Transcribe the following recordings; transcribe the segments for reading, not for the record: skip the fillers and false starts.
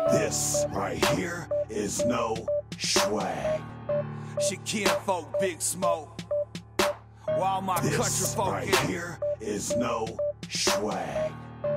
This right here is no swag. She kinfolk, Big Smoke. While my country This folk right in. here is no swag.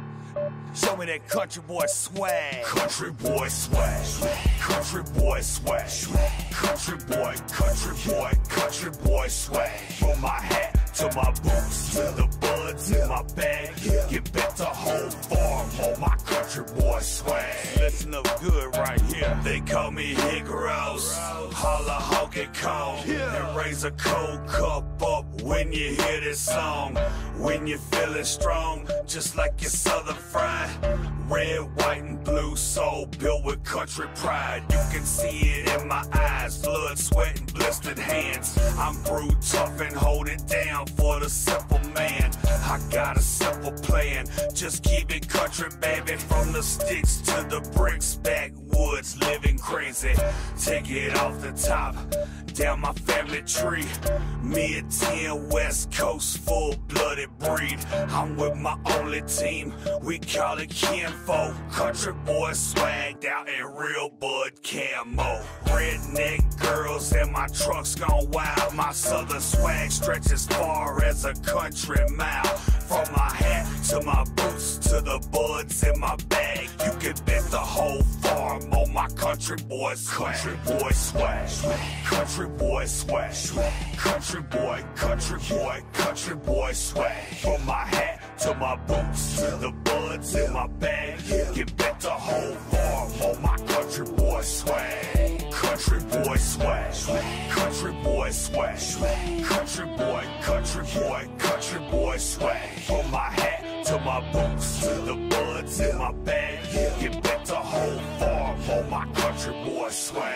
Show me that country boy swag. Country boy swag. Country boy swag. Country boy, country boy, country boy swag. From my hat to my boots, to the buds in my bag. Get back to whole farm on my country boy swag. Listen up good right here. They call me Hick Rose, holla honky kong, and raise a cold cup up when you hear this song. When you're feeling strong, just like your southern fried. Red, white, and blue soul built with country pride. You can see it in my eyes, blood, sweat, and blistered hands. I'm brewed tough and hold it down for the simple man. I got a simple plan, just keep it country, baby. From the sticks to the bricks, backwoods, living crazy. Take it off the top, down my family tree. Me and 10 West Coast, full-blooded breed. I'm with my only team, we call it kinfolk. Country boy swagged out in real bud camo. Redneck girls and my trucks gone wild. My southern swag stretches far as a country mile. From my hat to my boots to the buds in my bag. You can bet the whole farm on my country boy swag. Country boy swag. Country boy swag. Country boy, country boy, country boy swag. From my hat to my boots to the buds in my bag. Get bet the whole farm on my country boy swag. Country boy swag. Country boy swag. Country boy, country boy, country boy swag. From my hat to my boots to the buds in my bag. Get bet the whole farm on my country boy swag.